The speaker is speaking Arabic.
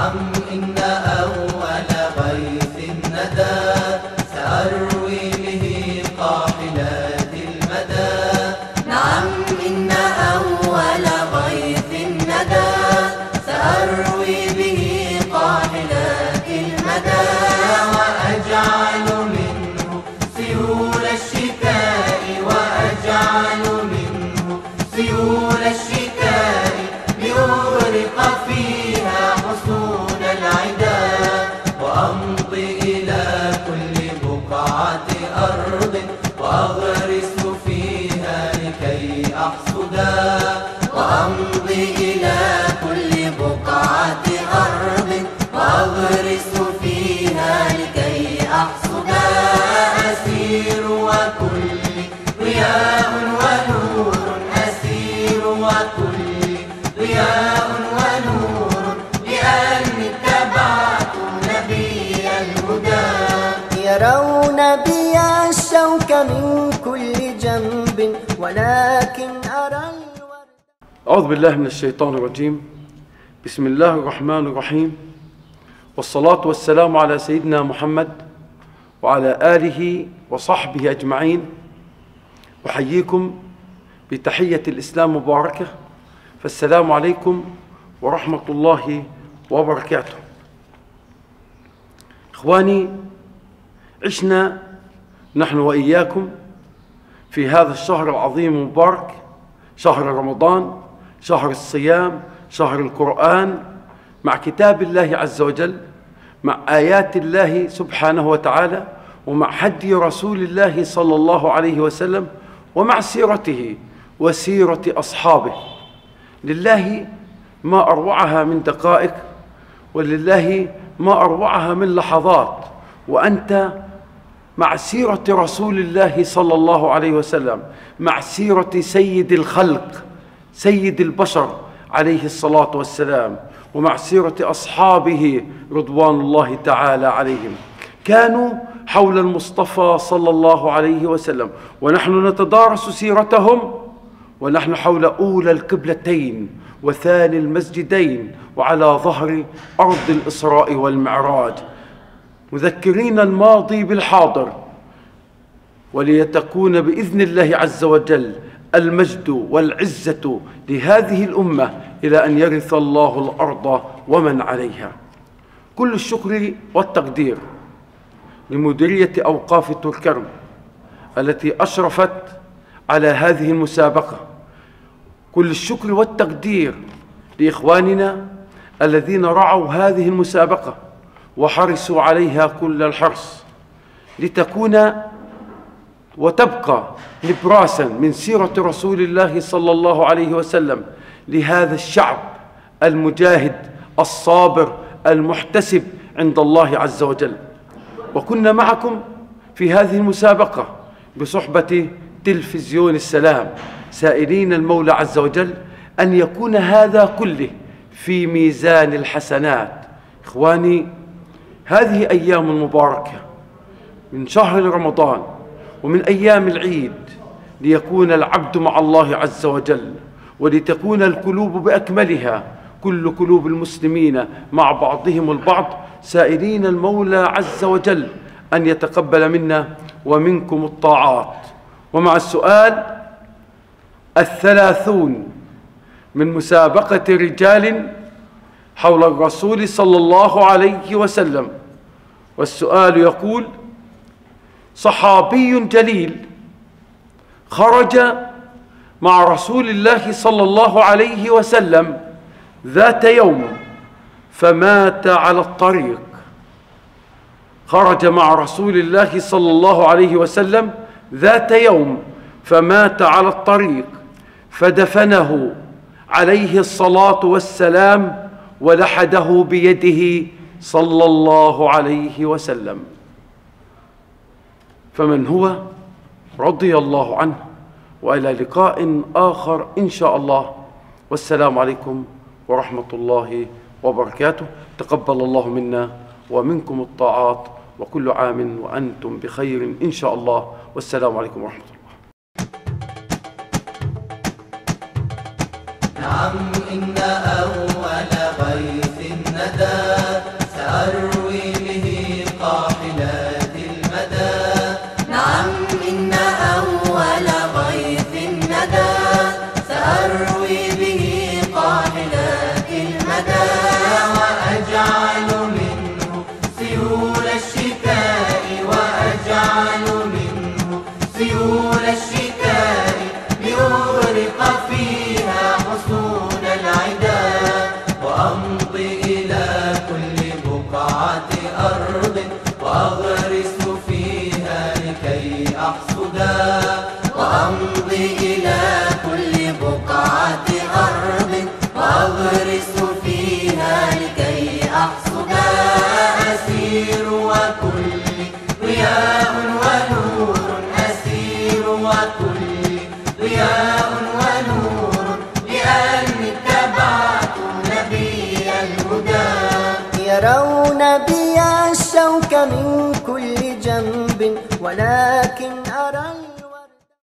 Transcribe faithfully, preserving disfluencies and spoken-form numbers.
نعم إن أول غيث الندى سأروي به قافلات المدى. نعم إن أول غيث الندى سأروي به قافلات المدى. وأجعل منه سيول الشتاء وأجعل منه سيول الشتاء ليغرق فيها حصون العدا. وأمضي إلى كل بقعة أرض وأغرس فيها لكي أحصدا. وأمضي إلى كل بقعة أرض وأغرس فيها لكي أحصدا. أسير وكل ضياء ونور أسير وكل ضياء ونور لأني اتبعت نبي الهدى. يرون بي الشوك من كل جنب ولكن أرى الورد. أعوذ بالله من الشيطان الرجيم. بسم الله الرحمن الرحيم، والصلاة والسلام على سيدنا محمد وعلى آله وصحبه أجمعين. أحييكم بتحية الإسلام مباركة، فالسلام عليكم ورحمة الله وبركاته. إخواني، عشنا نحن وإياكم في هذا الشهر العظيم المبارك، شهر رمضان، شهر الصيام، شهر القرآن، مع كتاب الله عز وجل، مع آيات الله سبحانه وتعالى، ومع هدي رسول الله صلى الله عليه وسلم، ومع سيرته وسيرة أصحابه. لله ما أروعها من دقائق، ولله ما أروعها من لحظات، وأنت مع سيرة رسول الله صلى الله عليه وسلم، مع سيرة سيد الخلق سيد البشر عليه الصلاة والسلام، ومع سيرة أصحابه رضوان الله تعالى عليهم. كانوا حول المصطفى صلى الله عليه وسلم، ونحن نتدارس سيرتهم ونحن حول أولى القبلتين وثاني المسجدين وعلى ظهر أرض الإسراء والمعراج، مذكرين الماضي بالحاضر، وليتكون بإذن الله عز وجل المجد والعزة لهذه الأمة إلى أن يرث الله الأرض ومن عليها. كل الشكر والتقدير لمديرية أوقاف تركرم التي أشرفت على هذه المسابقة. كل الشكر والتقدير لإخواننا الذين رعوا هذه المسابقة وحرصوا عليها كل الحرص لتكون وتبقى نبراسا من سيرة رسول الله صلى الله عليه وسلم لهذا الشعب المجاهد الصابر المحتسب عند الله عز وجل. وكنا معكم في هذه المسابقة بصحبة تلفزيون السلام، سائلين المولى عز وجل أن يكون هذا كله في ميزان الحسنات. إخواني، هذه أيام مباركة من شهر رمضان ومن أيام العيد، ليكون العبد مع الله عز وجل، ولتكون القلوب بأكملها، كل قلوب المسلمين مع بعضهم البعض، سائلين المولى عز وجل أن يتقبل منا ومنكم الطاعات. ومع السؤال الثلاثون من مسابقة رجال حول الرسول صلى الله عليه وسلم، والسؤال يقول: صحابي جليل خرج مع رسول الله صلى الله عليه وسلم ذات يوم فمات على الطريق. خرج مع رسول الله صلى الله عليه وسلم ذات يوم فمات على الطريق، فدفنه عليه الصلاة والسلام ولحده بيده صلى الله عليه وسلم. فمن هو؟ رضي الله عنه. وإلى لقاء آخر إن شاء الله، والسلام عليكم ورحمة الله وبركاته. تقبل الله منا ومنكم الطاعات، وكل عام وأنتم بخير إن شاء الله، والسلام عليكم ورحمة الله. نعم إن أول غيث الندى يرون بي الشوك من كل جنب ولكن أرى